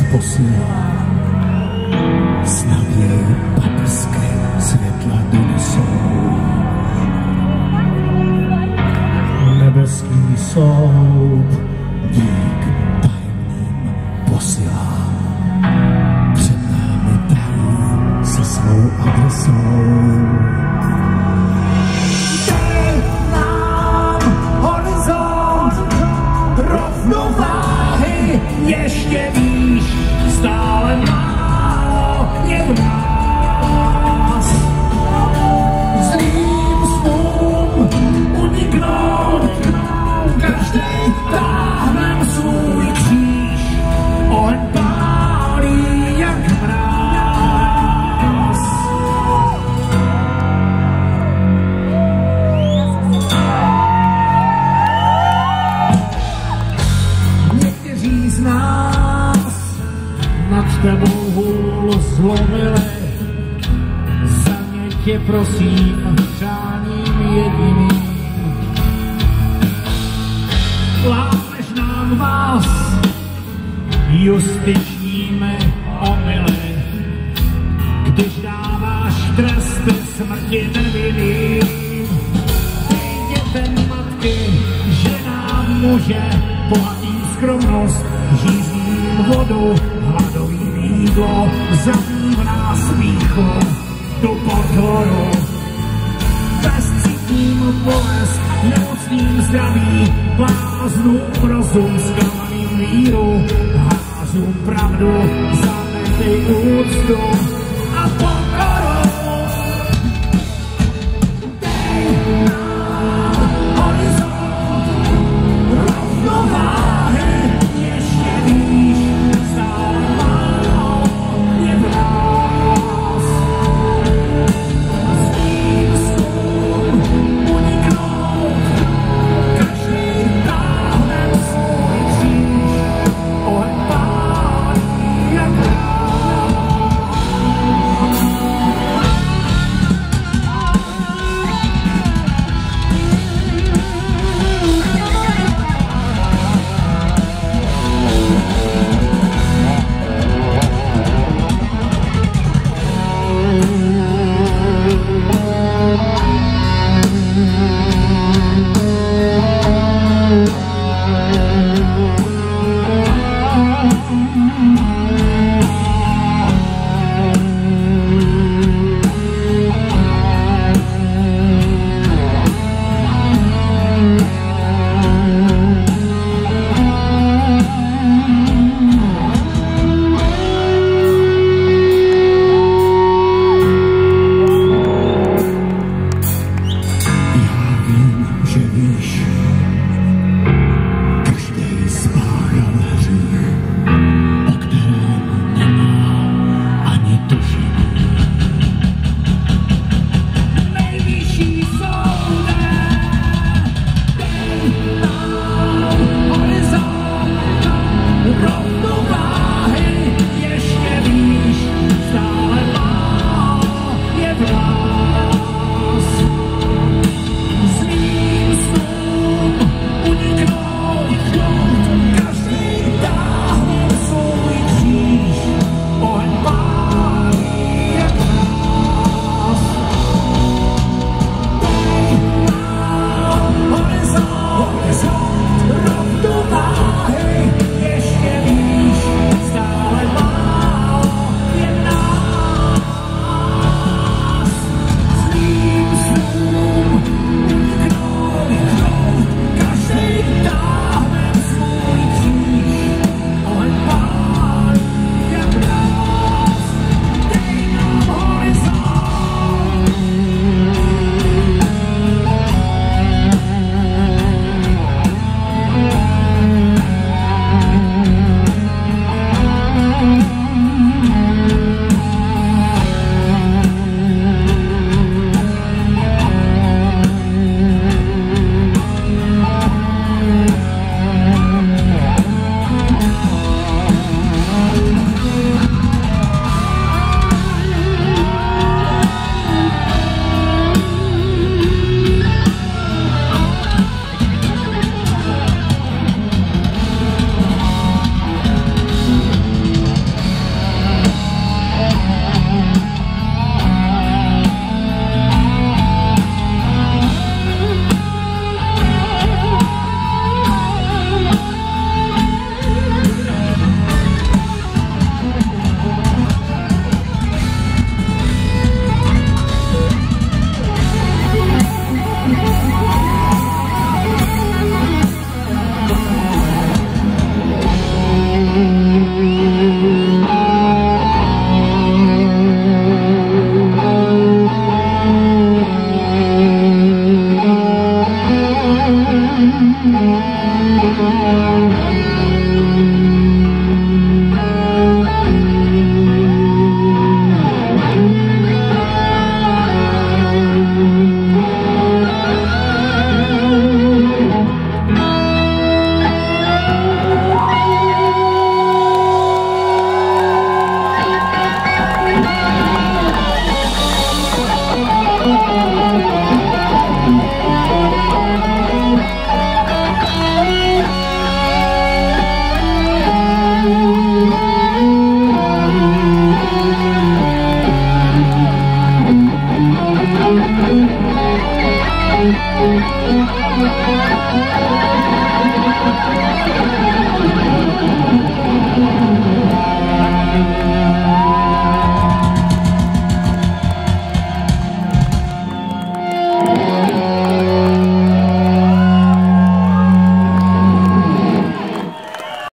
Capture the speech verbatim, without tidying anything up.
posílám. Snad jej paprské světla donesou. Nebeský soud dík tajemným posílám. Před námi tají se svou adresou. Dej nám horizont rovnováhy, ještě výš, stále málo je v nás. Zlým snům uniknout, každej táhnem svůj kříž, oheň pálí jak mráz. Někteří z nás nad tebou hůl zlomili, za ně tě prosím přáním jediným. Lámeš nám vás justičními omyly, když dáváš tresty smrti nevinným. Dětem matky, ženám muže, bohatým skromnost, žízním vodu, hladovým jídlo, zabíjí v nás pýchu, tu pokoru. Bezcitním bolest, nemocným zdraví, bláznům rozum, zklamaným víru, házům pravdu, zanechej úctu a pomoc.